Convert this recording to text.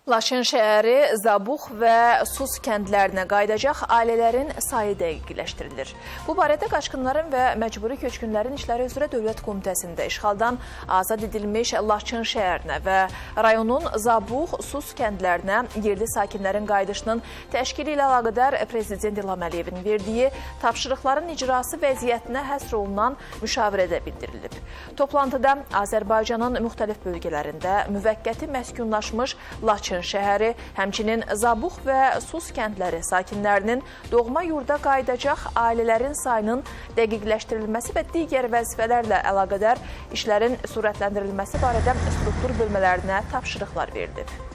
Laçın şəhəri, Zabux və Sus kəndlərinə qaydacaq ailələrin sayı dəqiqləşdirilir. Bu barədə Qaçqınların və Məcburi Köçkünlərin İşləri üzrə Dövlət Komitəsində işğaldan azad edilmiş Laçın şəhərinə və rayonun Zabux, Sus kəndlərinə yerli sakinlərin qaydışının təşkili ilə əlaqədar Prezident İlham Əliyevin verdiyi tapşırıqların icrası vəziyyətinə həsr olunan müşavirədə bildirilib. Toplantıda Azərbaycanın müxtəlif bölgələrində müvəqqəti məskunlaşmış Laçın şəhəri, həmçinin Zabux və Sus kəndləri sakinlərinin doğma yurda qaydacaq ailələrin sayının dəqiqləşdirilməsi və digər vəzifələrlə əlaqədar işlərin sürətləndirilməsi barədə struktur bölmələrinə tapşırıqlar verilib.